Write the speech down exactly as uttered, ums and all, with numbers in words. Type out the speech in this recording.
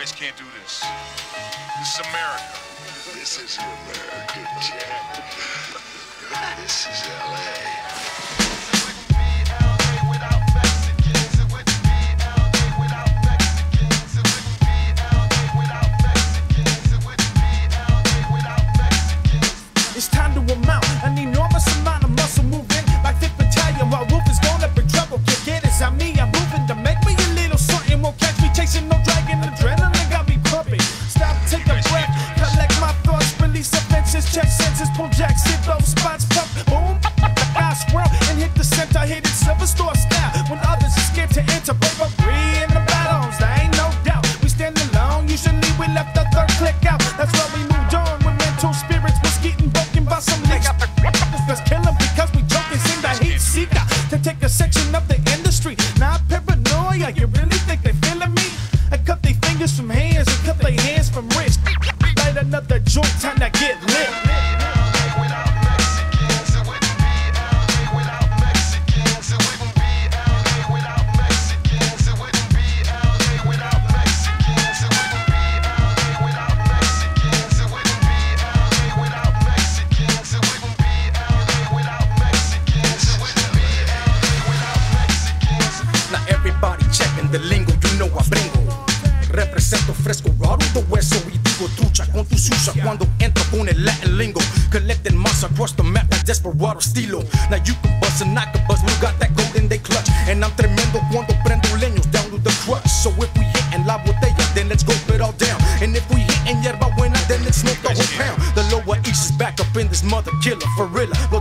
whites can't do this. This is America. This is America, Jack. This is L A. It's time to amount an enormous amount of muscle moving like fifth battalion while Wolf is gone up in trouble. Kick it, it's on me, I'm moving to make me a little something. Won't catch me chasing no dragon, adrenaline got me pumping. Stop, take a breath, collect my thoughts, release offenses, check senses, pull jacks, hit those spots, pump, boom, I swirl and hit the center, hit it silver store style. When others are scared to enter, bravery in the battles, there ain't no doubt. We stand alone, usually we left the third click out. That's why we moved on with mental spirits was getting broken by some niggas. Let's kill them because we joking, sing the heat seeker to take a section of the industry. Not paranoia, you really think they feeling me? I cut their fingers from hands and cut their hands from wrists. Light another joint, time to get lit. De lingo, you know I bringo. Represento fresco, raro de hueso y digo trucha con tu suya cuando entro con el Latin lingo. Collecting massa across the map like desperado estilo. Now you can bust and I can bust, we got that gold in they clutch. And I'm tremendo cuando prendo leños down to the crutch. So if we hittin' la botella, then let's go it all down. And if we hittin' yerba buena, then let's smoke the whole pound. The lower east is back up in this mother killer for real.